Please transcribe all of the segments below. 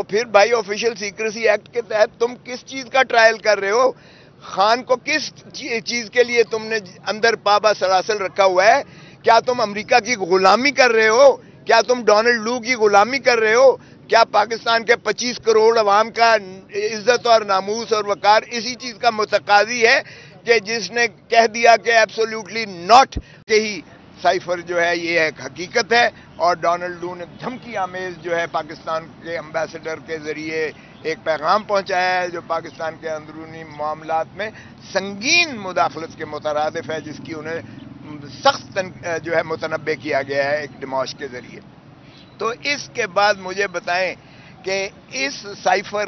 اور پھر بھائی آفیشیل سیکریسی ایکٹ کے تحت تم کس چیز کا ٹرائل کر رہے ہو؟ خان کو کس چیز کے لیے تم نے اندر پابا سلاسل رکھا ہوا ہے؟ کیا تم امریکہ کی غلامی کر رہے ہو؟ کیا تم ڈونلڈ لو کی غلامی کر رہے ہو؟ کیا پاکستان کے 25 کروڑ عوام کا عزت اور ناموس اور وقار اسی چیز کا متقاضی ہے کہ جس نے کہہ دیا کہ ایبسولوٹلی ناٹ کہ ہی سائفر جو ہے یہ ایک حقیقت ہے، اور ڈونلڈ لو نے دھمکی آمیز جو ہے پاکستان کے امبیسڈر کے ذریعے ایک پیغام پہنچایا ہے جو پاکستان کے اندرونی معاملات میں سنگین مداخلت کے مترادف ہے، جس کی انہیں سخت جو ہے متنبع کیا گیا ہے ایک ڈیماش کے ذریعے۔ تو اس کے بعد مجھے بتائیں کہ اس سائفر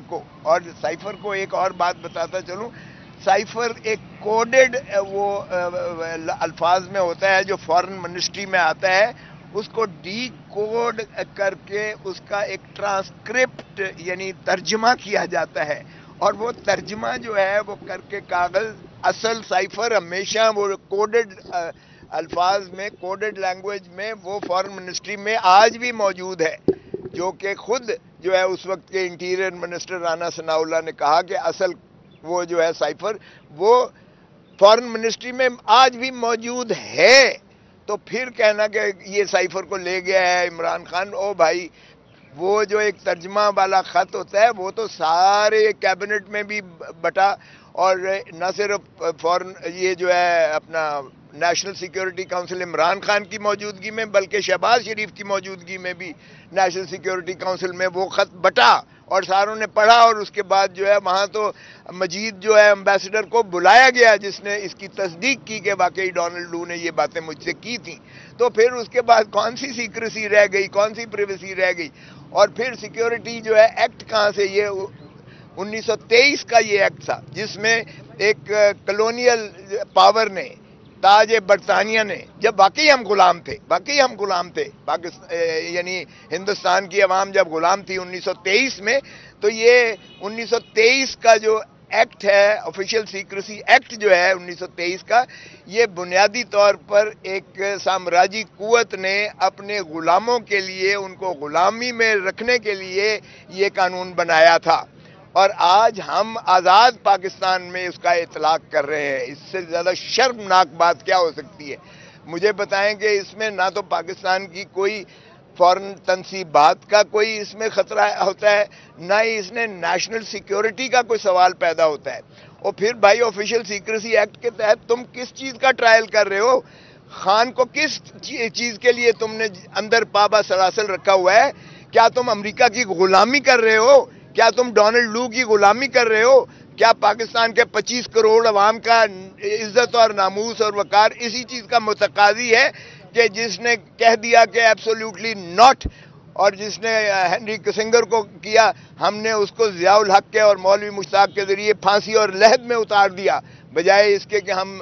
کو ایک اور بات بتاتا چلوں، سائفر ایک کوڈڈ وہ الفاظ میں ہوتا ہے جو فارن منسٹری میں آتا ہے، اس کو ڈی کوڈ کر کے اس کا ایک ٹرانسکرپٹ یعنی ترجمہ کیا جاتا ہے، اور وہ ترجمہ جو ہے وہ کر کے کاغذ اصل سائفر ہمیشہ وہ کوڈڈ الفاظ میں کوڈڈ لینگویج میں وہ فارن منسٹری میں آج بھی موجود ہے، جو کہ خود جو ہے اس وقت کے interior minister Rana Sanaullah نے کہا کہ اصل وہ جو ہے سائفر وہ فارن منسٹری میں آج بھی موجود ہے۔ تو پھر کہنا کہ یہ سائفر کو لے گیا ہے عمران خان، او بھائی وہ جو ایک ترجمہ والا خط ہوتا ہے وہ تو سارے کیبنٹ میں بھی بٹا، اور نہ صرف فارن یہ جو ہے اپنا national security council Imran Khan کی موجودگی میں بلکہ شہباز شریف کی موجودگی میں بھی نیشنل سیکیورٹی کونسل میں وہ خط بٹا اور ساروں نے پڑھا، اور اس کے بعد جو ہے وہاں تو مجید جو ہے امبیسڈر کو بلایا گیا جس نے اس کی تصدیق کی کہ واقعی ڈونلڈ لو نے یہ باتیں مجھ سے کی تھیں۔ تو پھر اس کے بعد کون سی سیکریسی رہ گئی، کون سی پریویسی رہ گئی؟ اور پھر سیکیورٹی جو ہے ایکٹ کہاں سے؟ یہ 1923 کا یہ ایکٹ تھا جس میں ایک کلونیل پاور نے تاج برطانیہ نے، جب واقعی ہم غلام تھے یعنی ہندوستان کی عوام جب غلام تھی 1923 میں، تو یہ 1923 کا جو ایکٹ ہے آفیشیل سیکریسی ایکٹ جو ہے 1923 کا، یہ بنیادی طور پر ایک سامراجی قوت نے اپنے غلاموں کے لیے ان کو غلامی میں رکھنے کے لیے یہ قانون بنایا تھا، اور آج ہم آزاد پاکستان میں اس کا اطلاق کر رہے ہیں۔ اس سے زیادہ شرمناک بات کیا ہو سکتی ہے؟ مجھے بتائیں کہ اس میں نہ تو پاکستان کی کوئی فورن تنصیبات کا کوئی اس میں خطرہ ہوتا ہے، نہ ہی اس نے نیشنل سیکیورٹی کا کوئی سوال پیدا ہوتا ہے، اور پھر بھائی آفیشیل سیکریسی ایکٹ کے تحت تم کس چیز کا ٹرائل کر رہے ہو؟ خان کو کس چیز کے لیے تم نے اندر پابا سلاسل رکھا ہوا ہے؟ کیا تم امریکہ کی غلامی کر رہے ہو؟ کیا تم ڈونلڈ لو کی غلامی کر رہے ہو؟ کیا پاکستان کے 25 کروڑ عوام کا عزت اور ناموس اور وقار اسی چیز کا متقاضی ہے کہ جس نے کہہ دیا کہ ایبسولوٹلی ناٹ، اور جس نے ہنری کسنگر کو کیا، ہم نے اس کو ضیاء الحق کے اور مولوی مشتاق کے ذریعے پھانسی اور لحد میں اتار دیا، بجائے اس کے کہ ہم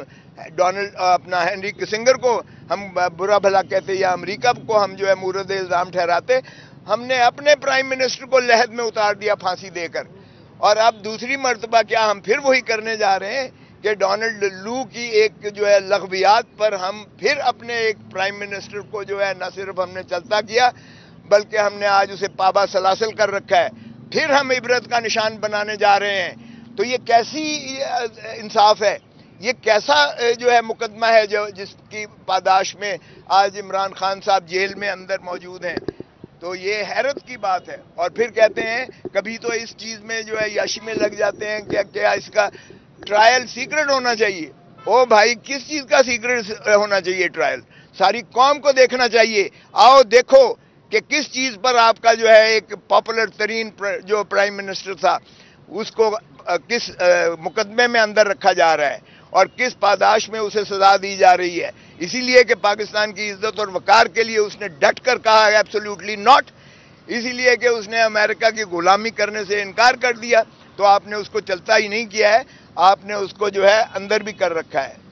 ہنری کسنگر کو ہم برا بھلا کہتے یا امریکہ کو ہم جو ہے مورد الزام ٹھہراتے، ہم نے اپنے پرائم منسٹر کو لحد میں اتار دیا پھانسی دے کر۔ اور اب دوسری مرتبہ کیا ہم پھر وہی کرنے جا رہے ہیں کہ ڈونلڈ لو کی ایک جو ہے لغویات پر ہم پھر اپنے ایک پرائم منسٹر کو جو ہے نہ صرف ہم نے چلتا کیا بلکہ ہم نے آج اسے پابا سلاسل کر رکھا ہے، پھر ہم عبرت کا نشان بنانے جا رہے ہیں۔ تو یہ کیسی انصاف ہے؟ یہ کیسا جو ہے مقدمہ ہے جس کی پاداش میں آج عمران خان صاحب جیل میں اندر موجود ہیں؟ تو یہ حیرت کی بات ہے۔ اور پھر کہتے ہیں کبھی تو اس چیز میں جو ہے یاشی میں لگ جاتے ہیں کہ کیا اس کا ٹرائل سیکرٹ ہونا چاہیے۔ او بھائی کس چیز کا سیکرٹ ہونا چاہیے ٹرائل؟ ساری قوم کو دیکھنا چاہیے، آؤ دیکھو کہ کس چیز پر آپ کا جو ہے ایک پاپولر ترین جو پرائم منسٹر تھا اس کو کس مقدمے میں اندر رکھا جا رہا ہے اور کس پاداش میں اسے سزا دی جا رہی ہے، اسی لیے کہ پاکستان کی عزت اور وقار کے لیے اس نے ڈٹ کر کہا ہے ایبسولوٹلی ناٹ، اسی لیے کہ اس نے امریکہ کی غلامی کرنے سے انکار کر دیا، تو آپ نے اس کو چلتا ہی نہیں کیا ہے، آپ نے اس کو جو ہے اندر بھی کر رکھا ہے۔